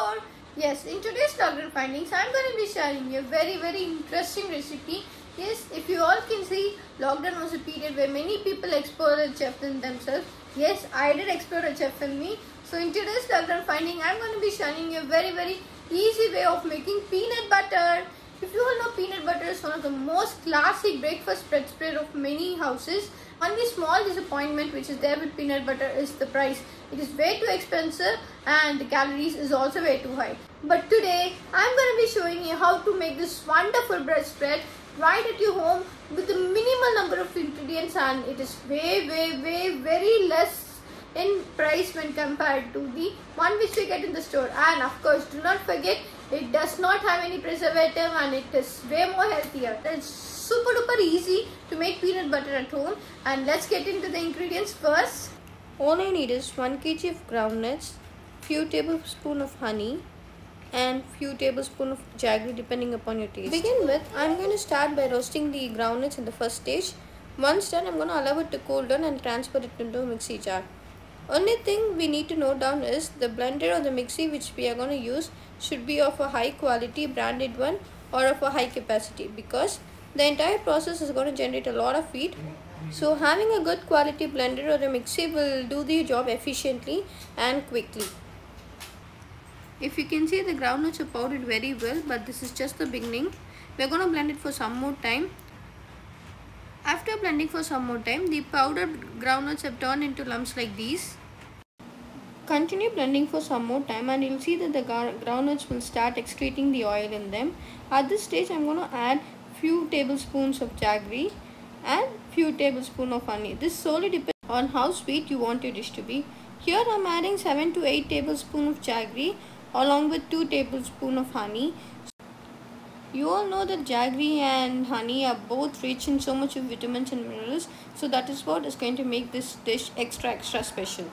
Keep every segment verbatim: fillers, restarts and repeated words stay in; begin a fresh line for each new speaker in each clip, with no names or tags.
store. Yes, in today's lockdown findings, I'm going to be sharing you a very very interesting recipe. Yes, if you all can see, lockdown was a period where many people explored a chef in themselves. Yes, I did explore a chef in me. So in today's lockdown finding, I'm going to be sharing you a very very easy way of making peanut butter. If you all know, peanut butter is one of the most classic breakfast spread spread of many houses. Only small disappointment which is there with peanut butter is the price. It is way too expensive and the calories is also way too high. But today I'm going to be showing you how to make this wonderful bread spread right at your home with the minimal number of ingredients, and it is way way way very less in price when compared to the one which we get in the store. And of course, do not forget, it does not have any preservative and it is way more healthier. It's super duper easy to make peanut butter at home, and let's get into the ingredients first.
All I need is one kilogram of groundnuts, few tablespoons of honey and few tablespoons of jaggery depending upon your taste. To begin with, I'm going to start by roasting the groundnuts in the first stage. Once done, I'm going to allow it to cool down and transfer it into a mixie jar. Only thing we need to note down is the blender or the mixie which we are going to use should be of a high quality branded one or of a high capacity, because the entire process is going to generate a lot of heat. So having a good quality blender or a mixie will do the job efficiently and quickly. If you can see, the groundnuts are powdered very well, but this is just the beginning. We are going to blend it for some more time. After blending for some more time, the powdered groundnuts have turned into lumps like these. Continue blending for some more time and you'll see that the groundnuts will start excreting the oil in them. At this stage, I'm going to add few tablespoons of jaggery and few tablespoons of honey. This solely depends on how sweet you want your dish to be. Here I'm adding seven to eight tablespoons of jaggery along with two tablespoons of honey. You all know that jaggery and honey are both rich in so much of vitamins and minerals, so that is what is going to make this dish extra extra special.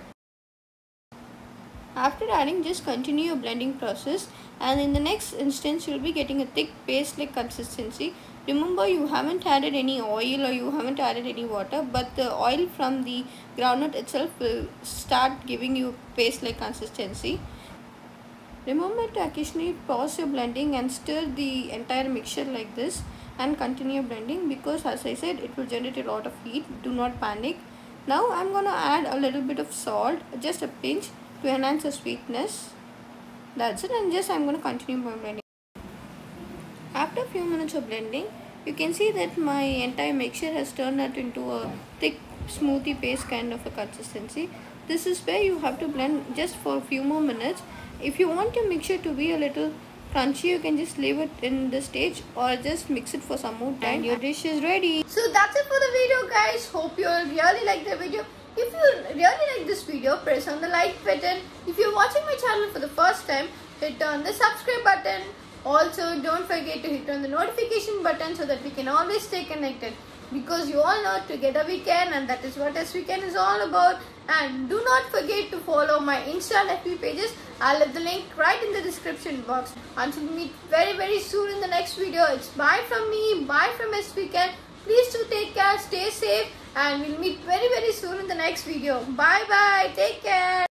After adding, just continue your blending process, and in the next instance you will be getting a thick paste like consistency. Remember, you haven't added any oil or you haven't added any water, but the oil from the groundnut itself will start giving you paste like consistency. Remember to occasionally pause your blending and stir the entire mixture like this and continue blending, because as I said, it will generate a lot of heat. Do not panic. Now I'm going to add a little bit of salt, just a pinch, to enhance the sweetness. That's it, and just I'm going to continue my blending. After a few minutes of blending, you can see that my entire mixture has turned out into a thick smoothie paste kind of a consistency. This is where you have to blend just for a few more minutes. If you want your mixture to be a little crunchy, you can just leave it in this stage or just mix it for some more time and your dish is ready.
So that's it for the video, guys. Hope you all really like the video. If you really like this video, press on the like button. If you're watching my channel for the first time, hit on the subscribe button. Also, don't forget to hit on the notification button so that we can always stay connected. Because you all know, together we can, and that is what S V Can is all about. And do not forget to follow my Insta and F B pages. I'll leave the link right in the description box. Until we meet very very soon in the next video, it's bye from me, bye from S V Can. Please do take care, stay safe, and we'll meet very very soon in the next video. Bye bye, take care.